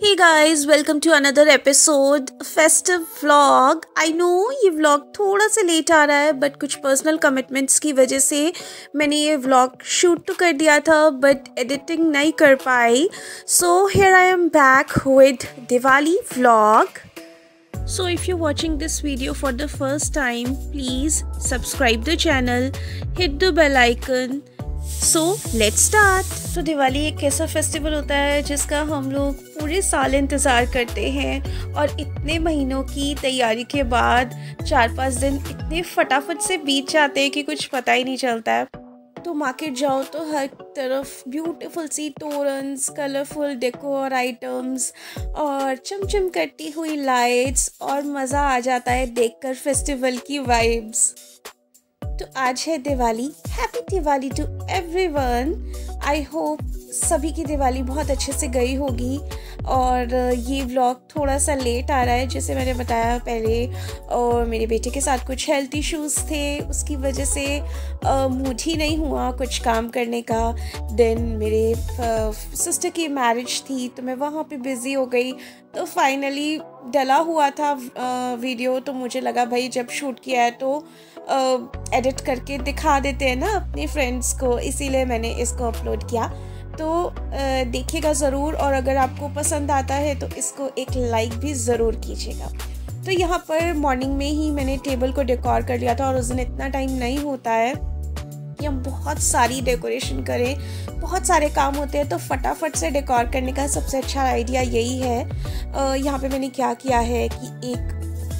Hey guys, welcome to another episode festive vlog. I know ये vlog थोड़ा सा late आ रहा है बट कुछ पर्सनल कमिटमेंट्स की वजह से मैंने ये vlog शूट तो कर दिया था बट एडिटिंग नहीं कर पाई. So here I am back with Diwali vlog. So if you're watching this video for the first time, please subscribe the channel, hit the bell icon. So let's start. तो दिवाली एक ऐसा festival होता है जिसका हम लोग पूरे साल इंतज़ार करते हैं और इतने महीनों की तैयारी के बाद 4-5 दिन इतने फटाफट से बीत जाते हैं कि कुछ पता ही नहीं चलता है. तो मार्केट जाओ तो हर तरफ ब्यूटीफुल सी तोरन्स, कलरफुल डेकोर आइटम्स और चमचम करती हुई लाइट्स और मज़ा आ जाता है देखकर फेस्टिवल की वाइब्स. तो आज है Diwali. Happy Diwali to everyone. I hope सभी की दिवाली बहुत अच्छे से गई होगी. और ये व्लॉग थोड़ा सा लेट आ रहा है जैसे मैंने बताया पहले. और मेरे बेटे के साथ कुछ हेल्थ इश्यूज़ थे, उसकी वजह से मूड ही नहीं हुआ कुछ काम करने का. देन मेरे सिस्टर की मैरिज थी तो मैं वहाँ पे बिज़ी हो गई. तो फाइनली डला हुआ था वीडियो, तो मुझे लगा भाई जब शूट किया है तो एडिट करके दिखा देते हैं ना अपने फ्रेंड्स को, इसीलिए मैंने इसको अपलोड किया. तो देखिएगा ज़रूर और अगर आपको पसंद आता है तो इसको एक लाइक भी ज़रूर कीजिएगा. तो यहाँ पर मॉर्निंग में ही मैंने टेबल को डेकोर कर लिया था और उस दिन इतना टाइम नहीं होता है कि हम बहुत सारी डेकोरेशन करें. बहुत सारे काम होते हैं तो फटाफट से डेकोर करने का सबसे अच्छा आइडिया यही है. यहाँ पे मैंने क्या किया है कि एक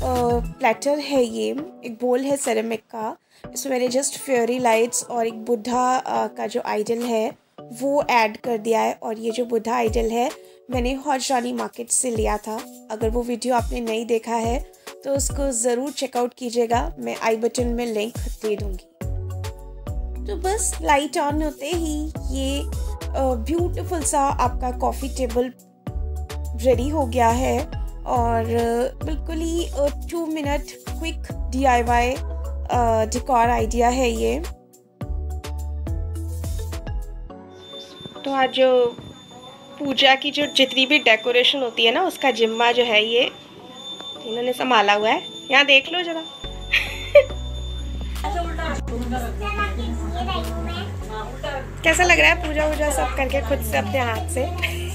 प्लेटर है, ये एक बोल है सेरेमिक का. इसमें मैंने जस्ट फेयरी लाइट्स और एक बुद्धा का जो आइडल है वो ऐड कर दिया है. और ये जो बुद्धा आइडल है मैंने हौज रानी मार्केट से लिया था. अगर वो वीडियो आपने नहीं देखा है तो उसको ज़रूर चेकआउट कीजिएगा, मैं आई बटन में लिंक दे दूँगी. तो बस लाइट ऑन होते ही ये ब्यूटीफुल सा आपका कॉफ़ी टेबल रेडी हो गया है. और बिल्कुल ही 2 minute quick DIY decor idea है ये. तो आज जो पूजा की जो जितनी भी डेकोरेशन होती है ना उसका जिम्मा जो है ये इन्होंने संभाला हुआ है. यहाँ देख लो जरा. कैसा लग रहा है पूजा वूजा सब करके खुद से अपने हाथ से.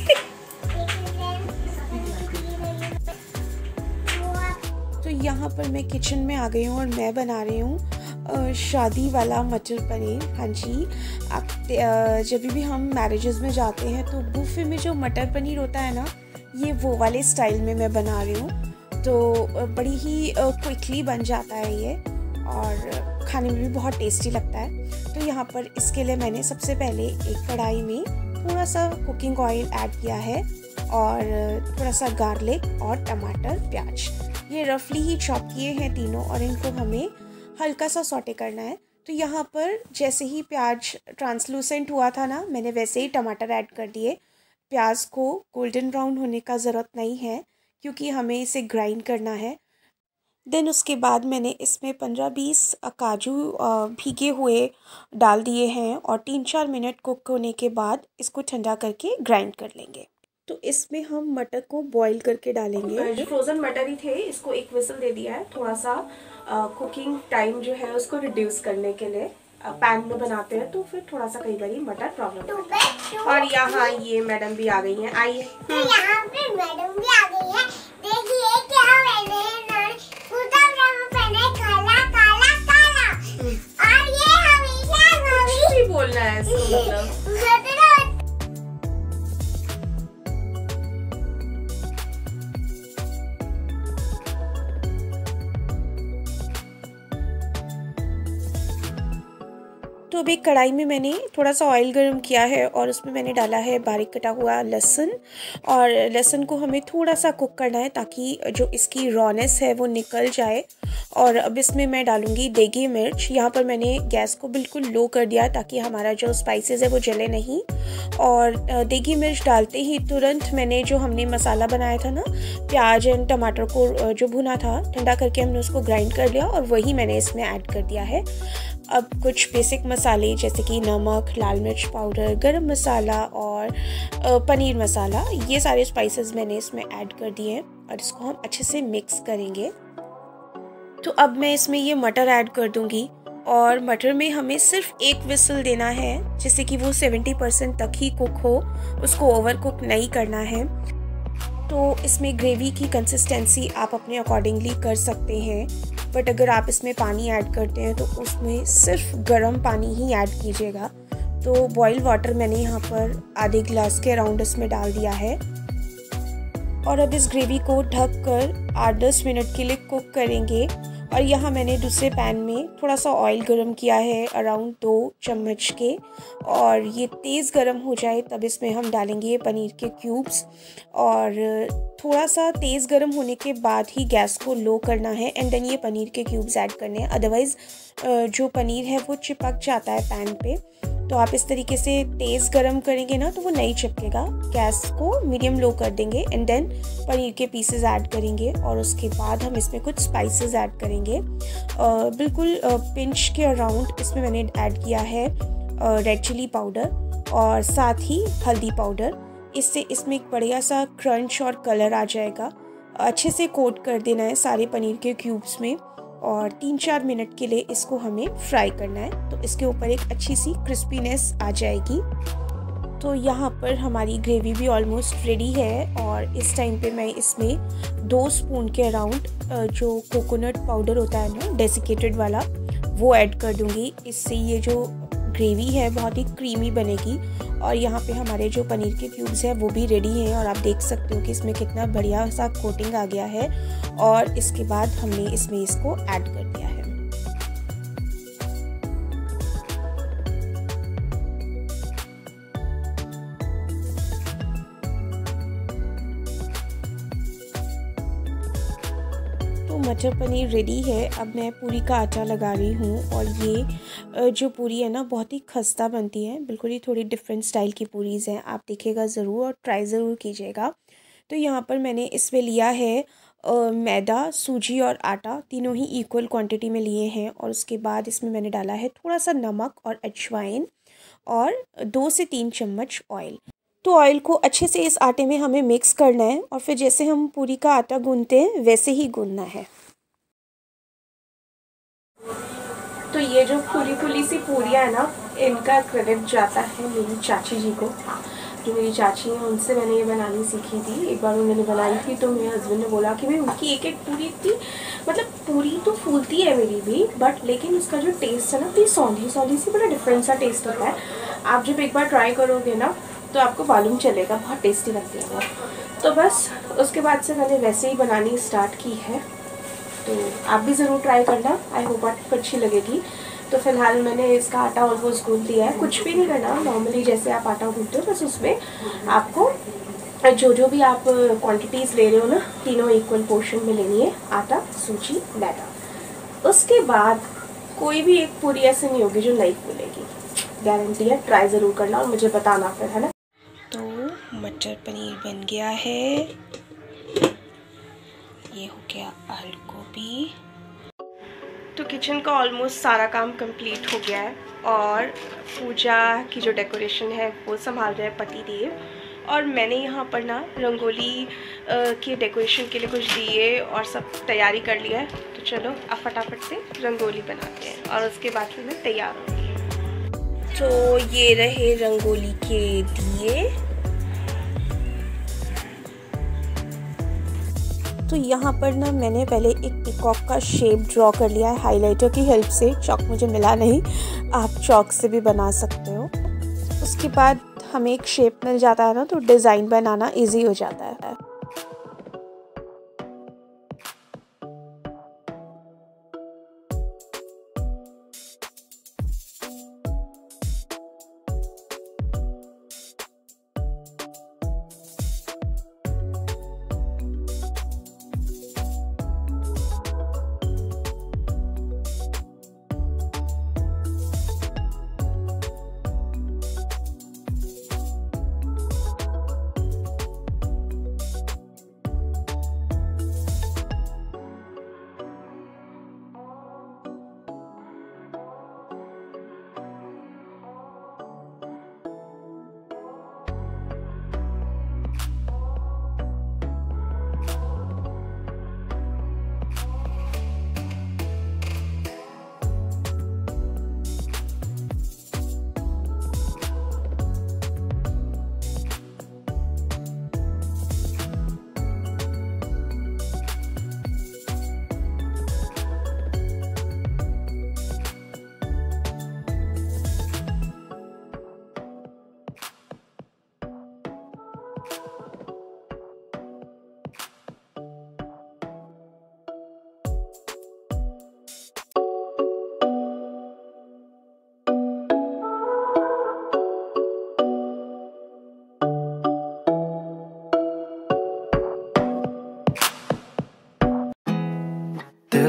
तो यहाँ पर मैं किचन में आ गई हूँ और मैं बना रही हूँ शादी वाला मटर पनीर. हाँ जी, आप जब भी हम मैरिजेस में जाते हैं तो बुफे में जो मटर पनीर होता है ना, ये वो वाले स्टाइल में मैं बना रही हूँ. तो बड़ी ही क्विकली बन जाता है ये और खाने में भी बहुत टेस्टी लगता है. तो यहाँ पर इसके लिए मैंने सबसे पहले एक कढ़ाई में थोड़ा सा कुकिंग ऑयल ऐड किया है और थोड़ा सा गार्लिक और टमाटर, प्याज ये रफली ही चॉप किए हैं तीनों और इनको हमें हल्का सा सौटे करना है. तो यहाँ पर जैसे ही प्याज ट्रांसलूसेंट हुआ था ना, मैंने वैसे ही टमाटर ऐड कर दिए. प्याज को गोल्डन ब्राउन होने का ज़रूरत नहीं है क्योंकि हमें इसे ग्राइंड करना है. देन उसके बाद मैंने इसमें 15-20 काजू भीगे हुए डाल दिए हैं और 3-4 मिनट कुक होने के बाद इसको ठंडा करके ग्राइंड कर लेंगे. तो इसमें हम मटर को बॉईल करके डालेंगे. जो फ्रोज़न मटर ही थे इसको एक विसल दे दिया है, थोड़ा सा कुकिंग टाइम जो है उसको रिड्यूस करने के लिए. पैन में बनाते हैं तो फिर थोड़ा सा कई बार मटर प्रॉब्लम होता है. और यहाँ ये मैडम भी आ गई हैं. आइए. तो यहाँ पे मैडम भी आ गई है. देखिए क्या मैंने और ये हमेशा भी बोलना है इसको मतलब. तो अभी कढ़ाई में मैंने थोड़ा सा ऑयल गर्म किया है और उसमें मैंने डाला है बारीक कटा हुआ लहसुन. और लहसुन को हमें थोड़ा सा कुक करना है ताकि जो इसकी रॉनेस है वो निकल जाए. और अब इसमें मैं डालूँगी देगी मिर्च. यहाँ पर मैंने गैस को बिल्कुल लो कर दिया ताकि हमारा जो स्पाइसेस है वो जले नहीं. और देगी मिर्च डालते ही तुरंत मैंने जो हमने मसाला बनाया था ना, प्याज एंड टमाटर को जो भुना था ठंडा करके हमने उसको ग्राइंड कर लिया और वही मैंने इसमें ऐड कर दिया है. अब कुछ बेसिक मसाले जैसे कि नमक, लाल मिर्च पाउडर, गरम मसाला और पनीर मसाला, ये सारे स्पाइसेस मैंने इसमें ऐड कर दिए हैं और इसको हम अच्छे से मिक्स करेंगे। तो अब मैं इसमें ये मटर ऐड कर दूंगी और मटर में हमें सिर्फ एक विसल देना है, जिससे कि वो 70% तक ही कुक हो, उसको ओवर कुक नहीं करना है। तो इसमें ग्रेवी की कंसिस्टेंसी आप अपने अकॉर्डिंगली कर सकते हैं, बट अगर आप इसमें पानी ऐड करते हैं तो उसमें सिर्फ गर्म पानी ही ऐड कीजिएगा। तो बॉयल वाटर मैंने यहाँ पर आधे गिलास के अराउंड इसमें डाल दिया है और अब इस ग्रेवी को ढक कर 8-10 मिनट के लिए कुक करेंगे। और यहाँ मैंने दूसरे पैन में थोड़ा सा ऑयल गरम किया है अराउंड 2 चम्मच के, और ये तेज़ गरम हो जाए तब इसमें हम डालेंगे पनीर के क्यूब्स। और थोड़ा सा तेज़ गरम होने के बाद ही गैस को लो करना है एंड देन ये पनीर के क्यूब्स ऐड करने हैं, अदरवाइज़ जो पनीर है वो चिपक जाता है पैन पे। तो आप इस तरीके से तेज़ गरम करेंगे ना तो वो नहीं चिपकेगा। गैस को मीडियम लो कर देंगे एंड देन पनीर के पीसेस ऐड करेंगे और उसके बाद हम इसमें कुछ स्पाइसेस ऐड करेंगे। बिल्कुल पिंच के अराउंड इसमें मैंने ऐड किया है रेड चिली पाउडर और साथ ही हल्दी पाउडर। इससे इसमें एक बढ़िया सा क्रंच और कलर आ जाएगा। अच्छे से कोट कर देना है सारे पनीर के क्यूब्स में और 3-4 मिनट के लिए इसको हमें फ्राई करना है, तो इसके ऊपर एक अच्छी सी क्रिस्पीनेस आ जाएगी। तो यहाँ पर हमारी ग्रेवी भी ऑलमोस्ट रेडी है और इस टाइम पे मैं इसमें 2 स्पून के अराउंड जो कोकोनट पाउडर होता है ना, डेसिकेटेड वाला, वो ऐड कर दूँगी। इससे ये जो ग्रेवी है बहुत ही क्रीमी बनेगी। और यहाँ पे हमारे जो पनीर के क्यूब्स हैं वो भी रेडी हैं और आप देख सकते हो कि इसमें कितना बढ़िया सा कोटिंग आ गया है। और इसके बाद हमने इसमें इसको ऐड कर दिया है। तो मटर पनीर रेडी है। अब मैं पूरी का आटा लगा रही हूँ और ये जो पूरी है ना बहुत ही खस्ता बनती है, बिल्कुल ही थोड़ी डिफरेंट स्टाइल की पूरीज़ हैं। आप देखिएगा ज़रूर और ट्राई ज़रूर कीजिएगा। तो यहाँ पर मैंने इसमें लिया है मैदा, सूजी और आटा, तीनों ही इक्वल क्वांटिटी में लिए हैं। और उसके बाद इसमें मैंने डाला है थोड़ा सा नमक और अजवाइन और 2 से 3 चम्मच ऑयल। तो ऑयल को अच्छे से इस आटे में हमें मिक्स करना है और फिर जैसे हम पूरी का आटा गूंथते हैं वैसे ही गूंथना है। तो ये जो फूली फूली सी पूरियाँ है ना, इनका क्रेडिट जाता है मेरी चाची जी को। जो मेरी चाची हैं उनसे मैंने ये बनानी सीखी थी। एक बार उन्होंने बनाई थी तो मेरे हस्बैंड ने बोला कि भाई उनकी एक एक पूरी इतनी, मतलब पूरी तो फूलती है मेरी भी, बट लेकिन उसका जो टेस्ट है ना, इतनी सौंधी सौंधी सी, बड़ा डिफरेंट सा टेस्ट होता है। आप जब एक बार ट्राई करोगे ना तो आपको मालूम चलेगा, बहुत टेस्टी लगती है वो। तो बस उसके बाद से मैंने वैसे ही बनानी स्टार्ट की है। तो आप भी ज़रूर ट्राई करना, आई होप आपको अच्छी लगेगी। तो फिलहाल मैंने इसका आटा ऑलमोस्ट गूंथ लिया है। कुछ भी नहीं करना, नॉर्मली जैसे आप आटा गूंथते हो बस उसमें आपको जो भी आप क्वांटिटीज़ ले रहे हो ना, तीनों इक्वल पोर्शन में लेनी है, आटा, सूजी, मैदा। उसके बाद कोई भी एक पूरी ऐसे नहीं होगी जो नहीं फूलेगी, गारंटी है। ट्राई ज़रूर करना और मुझे बताना फिर, है ना। तो मटर पनीर बन गया है, ये हो गया आलू गोभी। तो किचन का ऑलमोस्ट सारा काम कंप्लीट हो गया है और पूजा की जो डेकोरेशन है वो संभाल रहे हैं पति देव। और मैंने यहाँ पर ना रंगोली की डेकोरेशन के लिए कुछ दिए और सब तैयारी कर लिया है। तो चलो अब फटाफट से रंगोली बनाते हैं और उसके बाद फिर मैं तैयार होंगी। तो ये रहे रंगोली के दिए। तो यहाँ पर ना मैंने पहले एक पिकॉक का शेप ड्रॉ कर लिया है हाइलाइटर की हेल्प से। चॉक मुझे मिला नहीं, आप चॉक से भी बना सकते हो। उसके बाद हमें एक शेप मिल जाता है ना, तो डिज़ाइन बनाना इजी हो जाता है।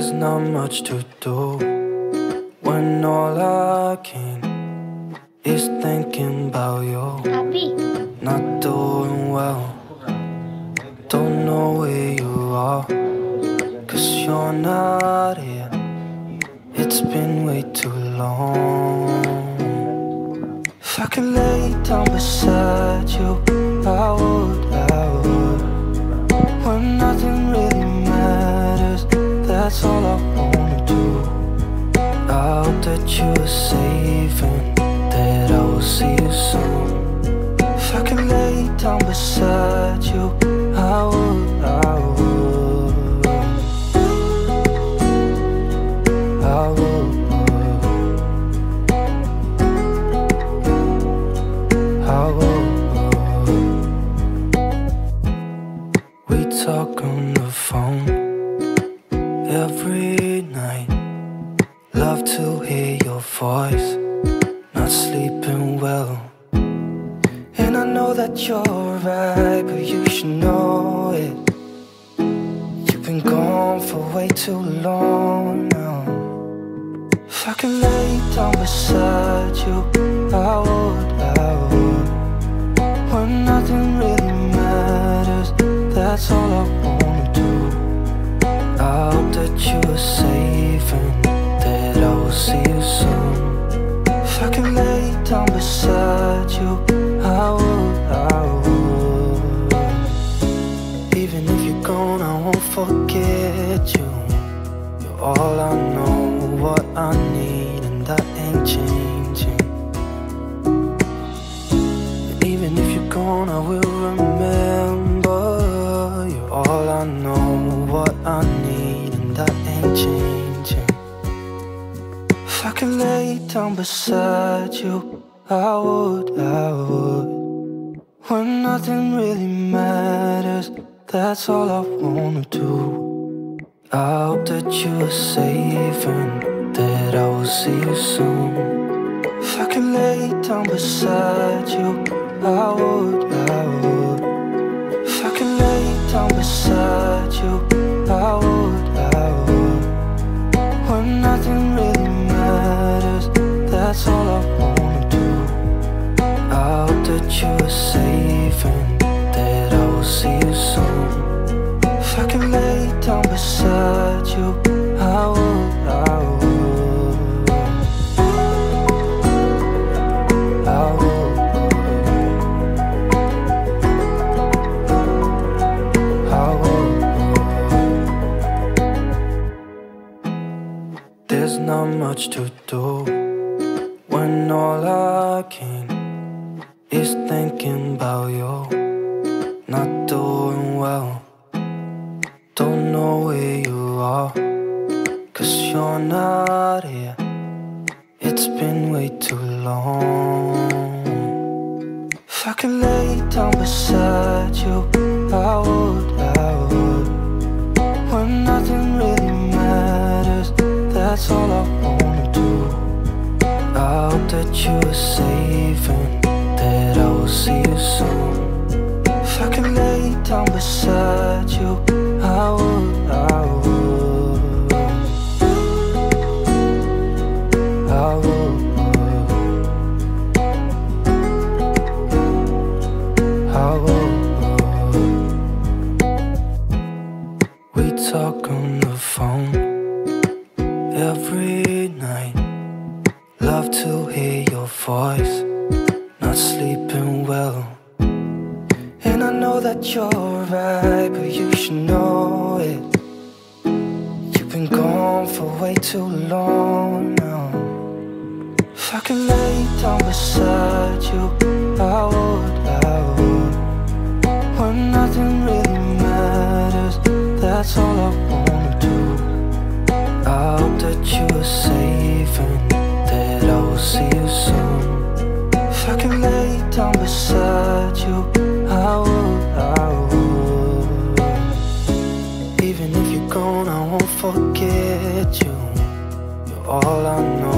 There's not much to do when all I can is thinking about you. Not doing well, don't know where you are, 'cause you're not here. It's been way too long. If I could lay down beside you, I would. When nothing really matters, that's all I wanna do. I hope that you are safe and that I will see you soon. If I could lay down beside you, I would. I would. We talk on the phone every night. Love to hear your voice. Not sleeping well, and I know that you're right, but you should know it. You've been gone for way too long now. If I could lay down beside you, I would. When nothing really matters, that's all I wanna do. I hope that you are safe and that I will see you soon. If I can lay down beside you, I would. Even if you're gone, I won't forget you. You're all I know, what I need, and that ain't changing. Even if you're gone, I will remember. You're all I know, what I need, and that ain't changing. If I could lay down beside you, I would. When nothing really matters, that's all I wanna do. I hope that you are safe and that I will see you soon. If I could lay down beside you, I would. If I could lay down beside you, I would. When nothing really matters, that's all I wanna do. I hope that you are safe and that I will see you soon. If I could lay down beside you, I would. There's not much to do when all I can is thinking about you. Not doing well, don't know where you are, 'cause you're not here. It's been way too long. If I could lay down beside you, I would. When nothing really matters, that's all I wanna do. I hope that you are safe and that I will see you soon. If I could lay down beside you, I would. I would. I would. We talk on the phone every night. Love to hear your voice. Not sleeping well, and I know that you're right, but you should know it. You've been gone for way too long now. If I could lay down beside you, I would. When nothing really matters, that's all I wanna do. I hope that you are safe and that I will see you soon. If I can lay down beside you, I would. Even if you're gone, I won't forget you. You're all I know,